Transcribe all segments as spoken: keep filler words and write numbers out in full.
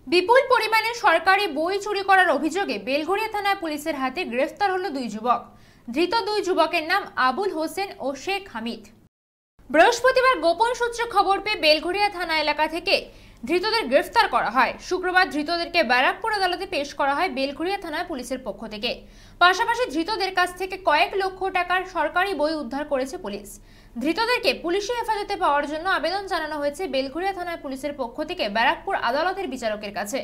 বিপুল পরিমাণে সরকারি বই চুরি করার অভিযোগে বেলঘরিয়া থানায় পুলিশের হাতে গ্রেফতার হলো দুই যুবক। ধৃত দুই যুবকের নাম আবুল হোসেন ও শেখ হামিদ। বৃহস্পতিবার গোপন সূত্রে খবর পেয়ে বেলঘরিয়া থানা এলাকা থেকে ধৃতদের গ্রেফতার করা হয়। শুক্রবার ধৃতদেরকে ব্যারাকপুর আদালতে পেশ করা হয় বেলঘরিয়া থানায় পুলিশের পক্ষ থেকে। পাশাপাশি ধৃতদের কাছ থেকে কয়েক লক্ষ টাকার সরকারি বই উদ্ধার করেছে পুলিশ। ধৃতদেরকে পুলিশি হেফাজতে পাওয়ার জন্য আবেদন জানানো হয়েছে বেলঘরিয়া থানায় পুলিশের পক্ষ থেকে ব্যারাকপুর আদালতের বিচারকের কাছে।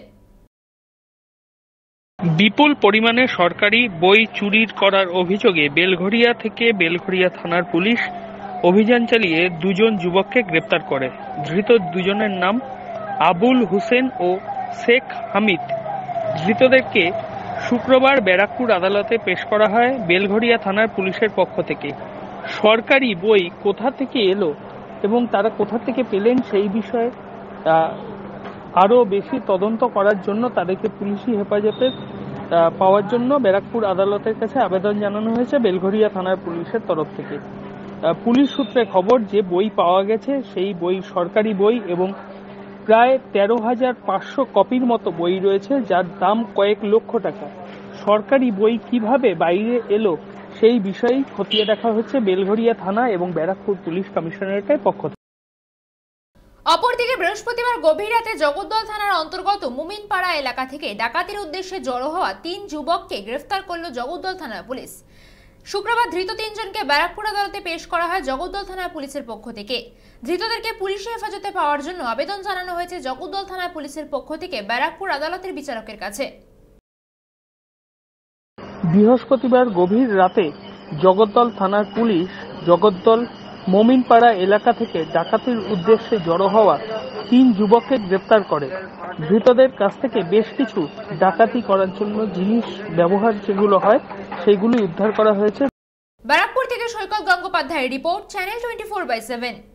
বিপুল পরিমাণে সরকারি বই চুরি করার অভিযোগে বেলঘরিয়া থেকে বেলঘরিয়া থানার পুলিশ অভিযান চালিয়ে দুজন যুবককে গ্রেপ্তার করে। ধৃত দুজনের নাম আবুল হোসেন ও শেখ হামিদ। ধৃতদেরকে শুক্রবার ব্যারাকপুর আদালতে পেশ করা হয় বেলঘরিয়া থানার পুলিশের পক্ষ থেকে। সরকারি বই কোথা থেকে এলো এবং তারা কোথা থেকে পেলেন সেই বিষয়ে আরও বেশি তদন্ত করার জন্য তাদেরকে পুলিশি হেফাজতে পাওয়ার জন্য ব্যারাকপুর আদালতের কাছে আবেদন জানানো হয়েছে বেলঘরিয়া থানার পুলিশের তরফ থেকে। পুলিশ সূত্রে খবর যে বই পাওয়া গেছে সেই বই সরকারি বই এবং প্রায় তেরো হাজার পাঁচশো কপির মতো বই রয়েছে, যার দাম কয়েক লক্ষ টাকা। সরকারি বই কিভাবে বাইরে এলো সেই বিষয়ে খতিয়ে দেখা হচ্ছে বেলঘরিয়া থানা এবং ব্যারাকপুর পুলিশ কমিশনারেটের পক্ষ থেকে। অপরদিকে বৃহস্পতিবার গভীর রাতে জগদ্দল থানার অন্তর্গত মুমিনপাড়া এলাকা থেকে ডাকাতির উদ্দেশ্যে জড়ো হওয়া তিন যুবককে গ্রেফতার করল জগদ্দল থানার পুলিশ। শুক্রবার ধৃত তিনজনকে ব্যারাকপুর আদালতে পেশ করা হয় জগদ্দল থানার পুলিশের পক্ষ থেকে। ধৃতদেরকে পুলিশি হেফাজতে পাওয়ার জন্য আবেদন জানানো হয়েছে জগদ্দল থানার পুলিশের পক্ষ থেকে ব্যারাকপুর আদালতের বিচারকের কাছে। বৃহস্পতিবার গভীর রাতে জগদ্দল থানার পুলিশ জগদ্দল মোমিনপাড়া এলাকা থেকে ডাকাতির উদ্দেশ্যে জড়ো হওয়া তিন যুবককে গ্রেপ্তার করে। ধৃতদের কাছ থেকে বেশ কিছু ডাকাতি করার জন্য জিনিস ব্যবহার যেগুলো হয় সেগুলি উদ্ধার করা হয়েছে। ব্যারাকপুর থেকে সৈকত গঙ্গোপাধ্যায়ের report, channel twenty four by seven.